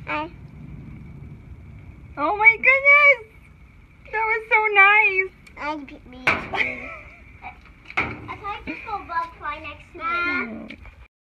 Oh my goodness! That was so nice. Me too. I thought I could go bug fly next to me.